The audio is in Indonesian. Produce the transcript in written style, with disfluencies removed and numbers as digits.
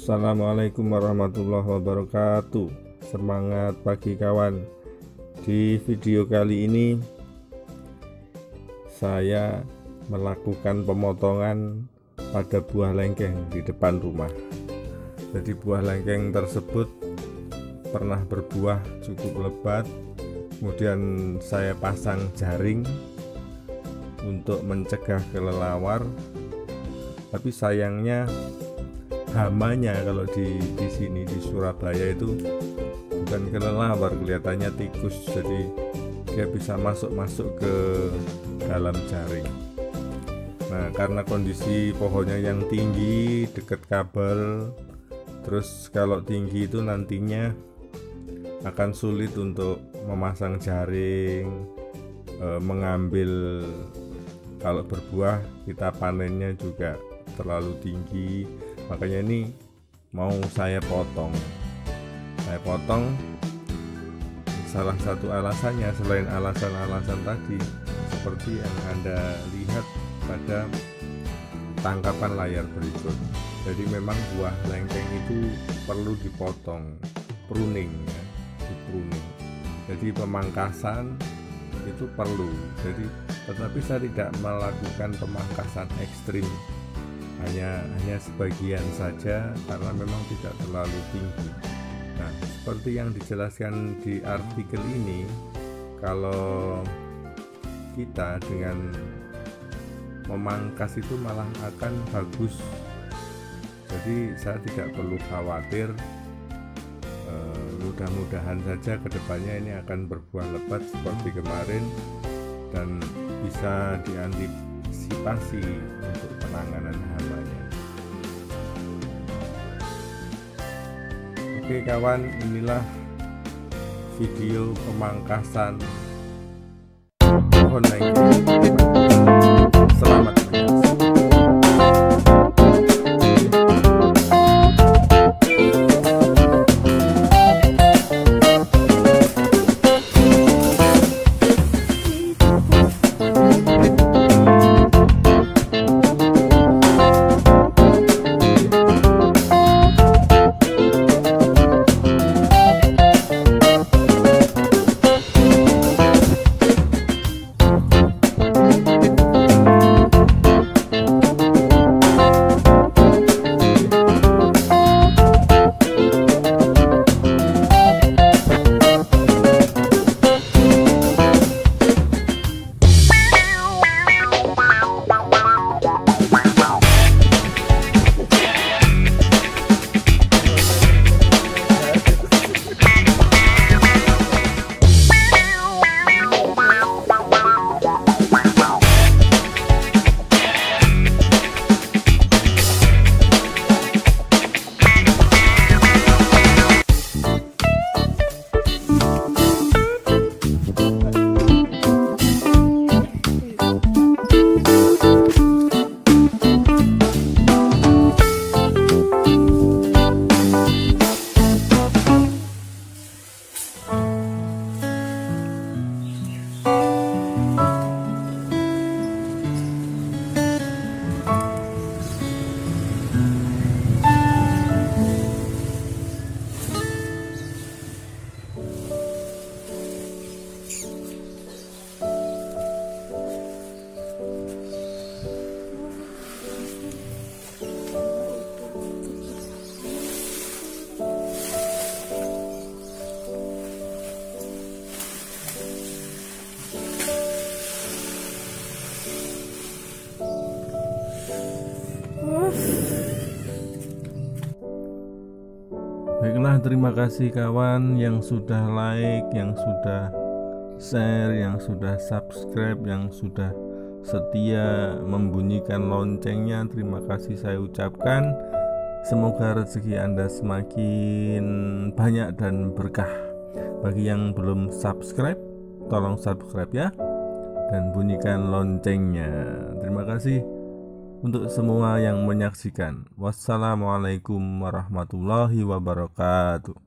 Assalamualaikum warahmatullahi wabarakatuh. Semangat pagi kawan. Di video kali ini saya melakukan pemotongan pada buah lengkeng di depan rumah. Jadi buah lengkeng tersebut pernah berbuah cukup lebat. Kemudian saya pasang jaring untuk mencegah kelelawar. Tapi sayangnya hamanya kalau di sini di Surabaya itu bukan kelelawar, kelihatannya tikus. Jadi dia bisa masuk ke dalam jaring. Nah, karena kondisi pohonnya yang tinggi dekat kabel, terus kalau tinggi itu nantinya akan sulit untuk memasang jaring, mengambil. Kalau berbuah kita panennya juga terlalu tinggi, makanya ini mau saya potong. Salah satu alasannya selain alasan-alasan tadi seperti yang Anda lihat pada tangkapan layar berikut. Jadi memang buah lengkeng itu perlu dipotong, pruning ya, di-pruning. Jadi pemangkasan itu perlu. Tetapi saya tidak melakukan pemangkasan ekstrim, hanya sebagian saja karena memang tidak terlalu tinggi. Nah, seperti yang dijelaskan di artikel ini, kalau kita dengan memangkas itu malah akan bagus. Jadi saya tidak perlu khawatir. Mudah-mudahan saja kedepannya ini akan berbuah lebat seperti kemarin dan bisa diantisipasi untuk penanganan hamanya. Oke kawan, inilah video pemangkasan pohon lengkeng. Selamat menyaksikan. Baiklah, terima kasih kawan yang sudah like, yang sudah share, yang sudah subscribe, yang sudah setia membunyikan loncengnya. Terima kasih saya ucapkan. Semoga rezeki Anda semakin banyak dan berkah. Bagi yang belum subscribe, tolong subscribe ya, dan bunyikan loncengnya. Terima kasih untuk semua yang menyaksikan. Wassalamualaikum warahmatullahi wabarakatuh.